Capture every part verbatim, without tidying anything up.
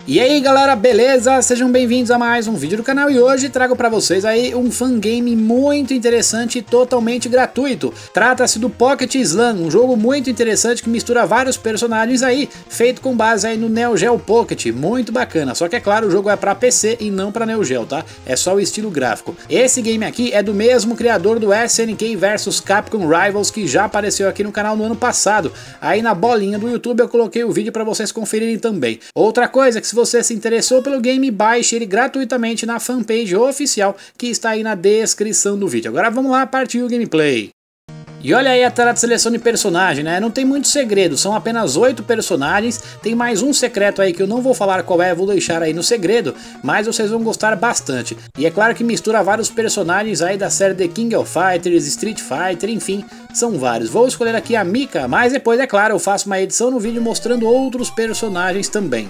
E aí galera, beleza? Sejam bem-vindos a mais um vídeo do canal e hoje trago pra vocês aí um fangame muito interessante e totalmente gratuito. Trata-se do Pocket Slam, um jogo muito interessante que mistura vários personagens aí, feito com base aí no Neo Geo Pocket, muito bacana. Só que é claro, o jogo é pra P C e não pra Neo Geo, tá? É só o estilo gráfico. Esse game aqui é do mesmo criador do S N K versus Capcom Rivals, que já apareceu aqui no canal no ano passado. Aí na bolinha do YouTube eu coloquei o vídeo pra vocês conferirem também. Outra coisa é que se você se interessou pelo game, baixe ele gratuitamente na fanpage oficial que está aí na descrição do vídeo. Agora vamos lá partir o gameplay. E olha aí a tela de seleção de personagem, né? Não tem muito segredo, são apenas oito personagens. Tem mais um secreto aí que eu não vou falar qual é, vou deixar aí no segredo, mas vocês vão gostar bastante. E é claro que mistura vários personagens aí da série The King of Fighters, Street Fighter, enfim, são vários. Vou escolher aqui a Mika, mas depois, é claro, eu faço uma edição no vídeo mostrando outros personagens também.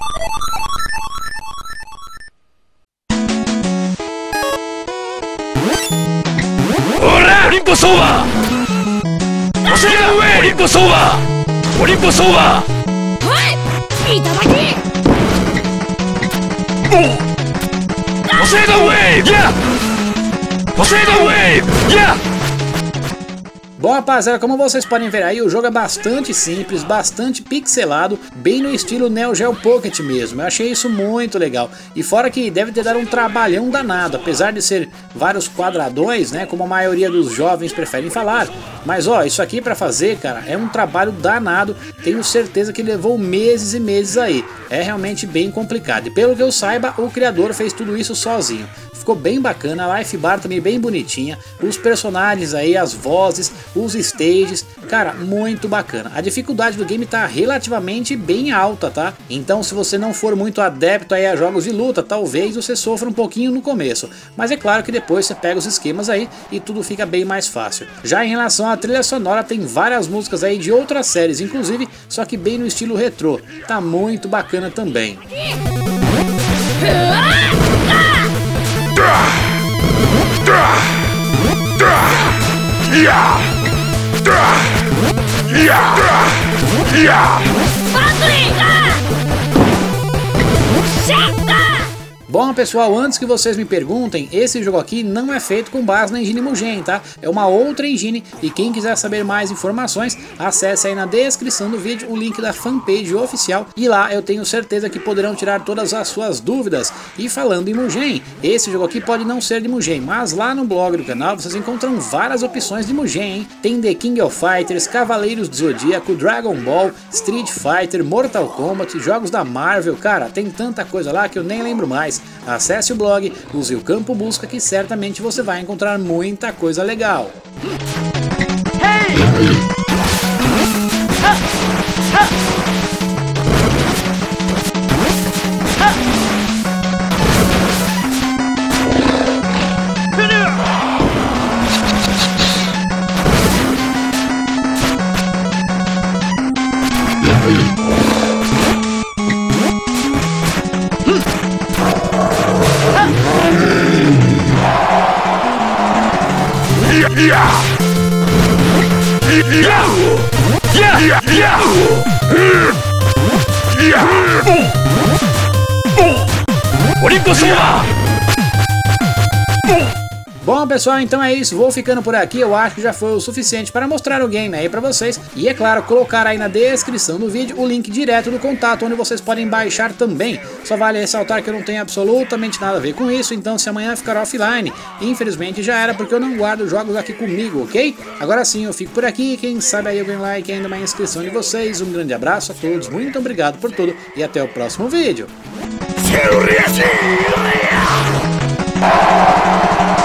Olympus over! Olympus over! Olympus over! Poseidon Wave! Yeah! Poseidon Wave! Yeah! Bom rapaziada, como vocês podem ver aí, o jogo é bastante simples, bastante pixelado, bem no estilo Neo Geo Pocket mesmo. Eu achei isso muito legal. E fora que deve ter dado um trabalhão danado, apesar de ser vários quadradões, né, como a maioria dos jovens preferem falar. Mas ó, isso aqui pra fazer, cara, é um trabalho danado, tenho certeza que levou meses e meses aí. É realmente bem complicado. E pelo que eu saiba, o criador fez tudo isso sozinho. Ficou bem bacana, a life bar também bem bonitinha, os personagens aí, as vozes, os stages, cara, muito bacana. A dificuldade do game tá relativamente bem alta, tá? Então se você não for muito adepto aí a jogos de luta, talvez você sofra um pouquinho no começo. Mas é claro que depois você pega os esquemas aí e tudo fica bem mais fácil. Já em relação à trilha sonora, tem várias músicas aí de outras séries, inclusive, só que bem no estilo retrô. Tá muito bacana também. Bom pessoal, antes que vocês me perguntem, esse jogo aqui não é feito com base na engine Mugen, tá? É uma outra engine e quem quiser saber mais informações, acesse aí na descrição do vídeo o link da fanpage oficial e lá eu tenho certeza que poderão tirar todas as suas dúvidas. E falando em Mugen, esse jogo aqui pode não ser de Mugen, mas lá no blog do canal vocês encontram várias opções de Mugen, hein? Tem The King of Fighters, Cavaleiros do Zodíaco, Dragon Ball, Street Fighter, Mortal Kombat, jogos da Marvel, cara, tem tanta coisa lá que eu nem lembro mais. Acesse o blog, use o campo busca que certamente você vai encontrar muita coisa legal. Hey! Ha! Ha! Yeah! Yeah! Yeah! Yeah! Yeah! Olympus over! Bom pessoal, então é isso, vou ficando por aqui, eu acho que já foi o suficiente para mostrar o game aí pra vocês. E é claro, colocar aí na descrição do vídeo o link direto do contato, onde vocês podem baixar também. Só vale ressaltar que eu não tenho absolutamente nada a ver com isso, então se amanhã ficar offline, infelizmente já era, porque eu não guardo jogos aqui comigo, ok? Agora sim, eu fico por aqui, quem sabe aí eu ganho like e ainda uma inscrição de vocês. Um grande abraço a todos, muito obrigado por tudo e até o próximo vídeo.